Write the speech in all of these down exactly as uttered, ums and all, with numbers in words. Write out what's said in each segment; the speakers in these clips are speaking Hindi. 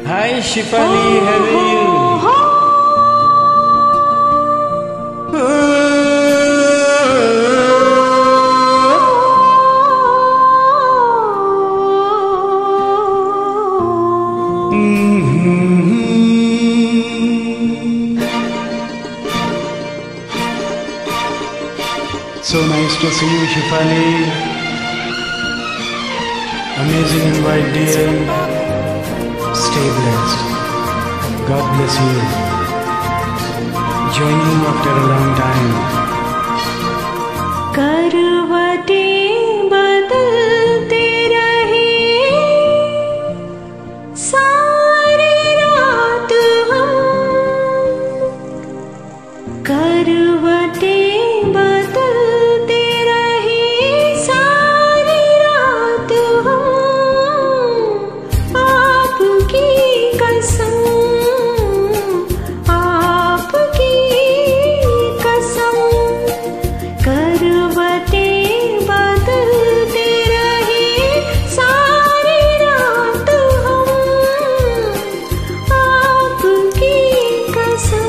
Hi Shifali, how are you? So nice to see you, Shifali. Amazing invite, dear. Stay blessed. God bless you. Joining after a long time. करवटें बदलते रहे सारी रात हम, करवटें बदलते रहे सारी रात हम, आपकी कसम, आपकी कसम, करवटें बदलते रहे सारी रात हम, आपकी कसम,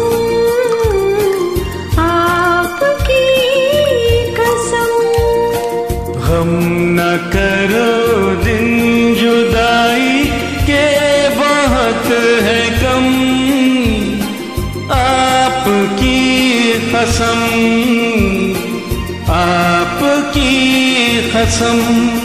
आपकी कसम। गम न करो दिन जुदाई के बहुत है कम, आपकी कसम, आपकी कसम।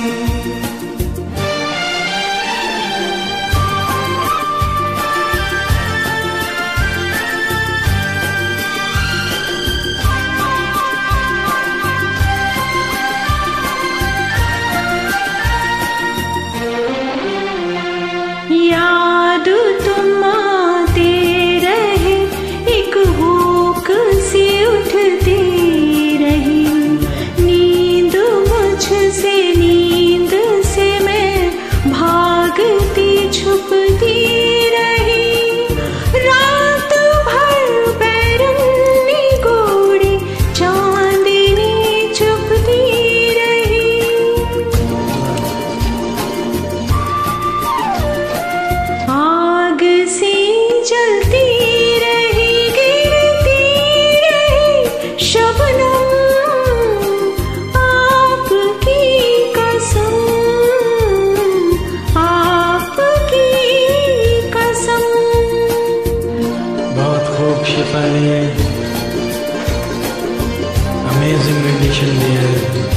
याद तुम आते रहे, एक भूख सी उठती रही, नींद मुझसे, नींद से मैं भागती छुपती रही, रात भर बैरंगी गोरी चांदनी चुपती रही, आग सी जलती रही, गिरती रही शबनम, आपकी कसम, आपकी कसम। बहुत खूब Shifali, amazing rendition dear.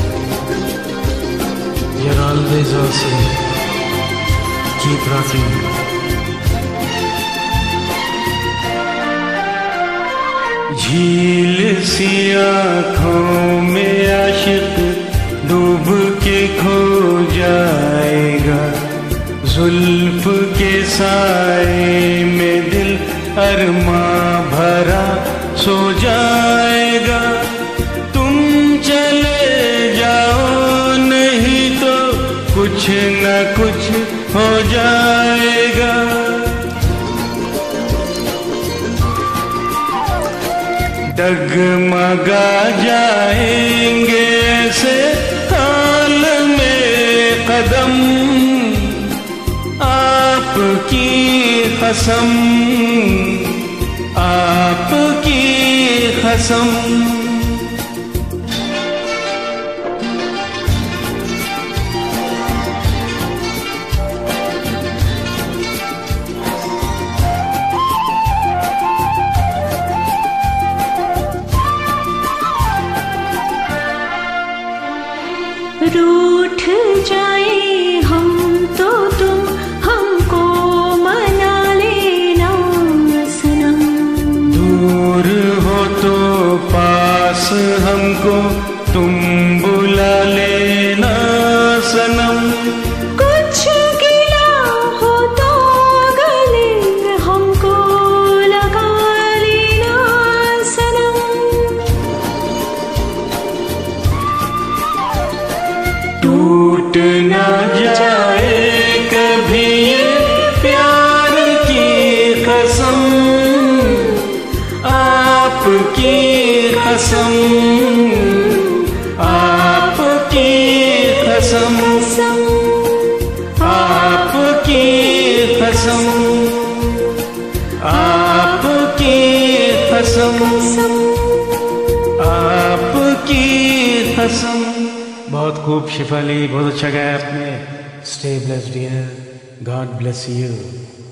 You're always awesome. Keep rocking. झील सी आँखों में आशिक डूब के खो जाएगा, जुल्फ के साए में दिल अरमां भरा सो जाएगा, तुम चले जाओ नहीं तो कुछ न कुछ हो जाएगा, डगमगा जाएंगे ऐसे हाल में कदम, आपकी कसम, आपकी कसम। रूठ जाए हम तो तुम हमको मना लेना सनम, दूर हो तो पास हमको तुम बुला लेना सनम, कुछ गिला हो तो गले हमको लगा लेना सनम, टूट न जाए कभी ये प्यार की कसम, आपकी कसम, आपकी कसम, आपकी कसम। कसम, आपकी कसम। बहुत खूब शिफाली, बहुत अच्छा गाया आपने। Stay blessed dear, God bless you.